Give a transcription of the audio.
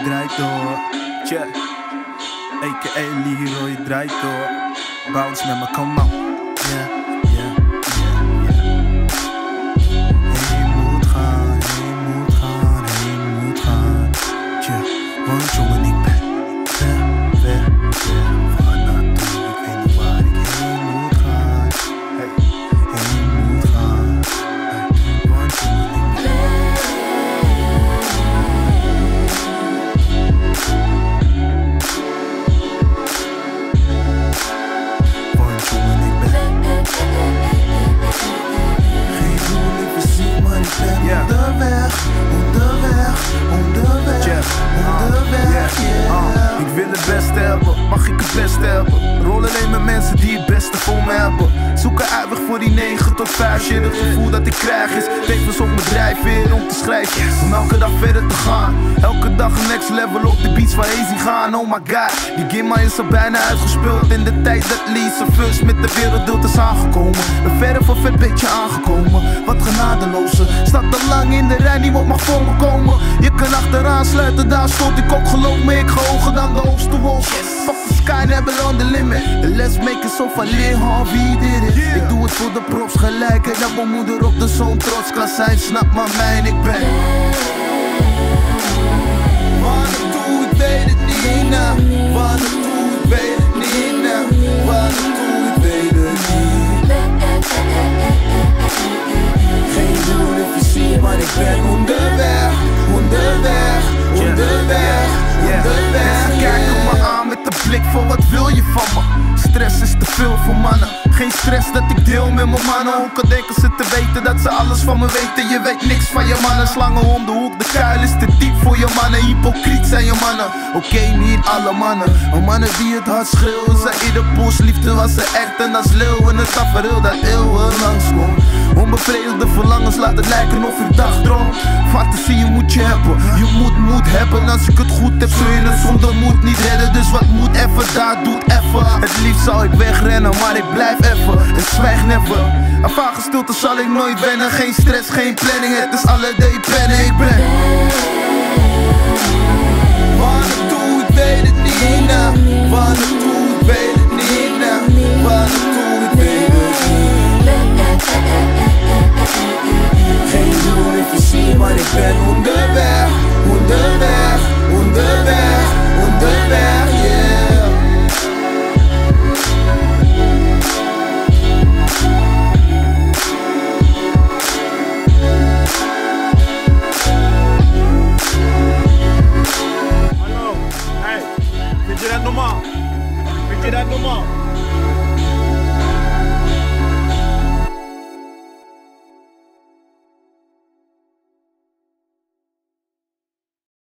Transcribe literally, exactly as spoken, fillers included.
draait door. Tja, a k a. Leroy draait door. Bounce met me, come on. Yeah, yeah, yeah, yeah. Heen moet gaan, heen moet gaan, heen moet gaan. Tja, want jongen, ik ben ver, ver, ver van naartoe. Ik weet niet waar ik heen moet gaan. Hey, heen moet gaan. Hey, want jongen, ik ben yeah. Onderweg, onderweg, onderweg, yeah. onderweg, yeah. Yeah. Uh, ik wil het beste hebben, mag ik het beste hebben? Rol alleen met mensen die het beste voor me hebben. Zoek een uitweg voor die negen tot vijf shit. Het gevoel dat ik krijg is tevens op mijn drijfveer om te schrijven. Om elke dag verder te gaan. Elke dag een next level op de beats waar Hazy gaan. Oh my god, die game is al bijna uitgespeeld. In de tijd dat Lisa first met de wereld is aangekomen. Een verre van vet beetje aangekomen. Wat genadeloze, staat al lang in de rij, niemand mag voor me komen. Je kan achteraan sluiten, daar stond ik ook, geloof me, ik ga hoger dan de hoogste wolken. Fuck the sky, never on the limit. And let's make it so van leer wie dit is. Yeah. Ik doe het voor de props gelijk en dat mijn moeder op de zoon trots kan zijn. Snap maar mij en ik ben wat ik doe, ik weet het niet nou. Wat ik doe, ik weet het niet nou. Wat ik doe, ik weet het niet. Geen doel of visie, maar ik ben onderweg. Onderweg, onderweg, onderweg. Kijk me aan met de blik van wat wil je van me. Stress is te veel voor mannen. Geen stress dat ik deel met mijn mannen. Ook al denken ze te weten dat ze alles van me weten. Je weet niks van je mannen. Slangen om de hoek, de kuil is te diep voor je mannen. Hypocriet zijn je mannen. Oké, okay, niet alle mannen. Maar mannen die het hard schreeuwen. Zijn in de poes, liefde was ze echt en als leeuw. En het tafereel dat eeuwen langskomt. Onbevredigde verlangens laat het lijken of ik dagdroom. Fantasie moet je hebben, je moet moed hebben. Als ik het goed heb zul je het zonder moed niet redden. Dus wat moet even, daar doet even. Het liefst zou ik wegrennen, maar ik blijf even en zwijg never. Aan vage stilte zal ik nooit wennen. Geen stress, geen planning, het is alle day pennen. Ik ben wat ik doe, ik weet het niet nou. Wat ik doe, ik weet het niet nou. Wat ik doe, ik weet het niet. Geen doel of visie, maar ik ben onderweg. Onderweg, onderweg, onderweg, yeah. Hallo, hey, vind je dat normaal? Vind je dat normaal?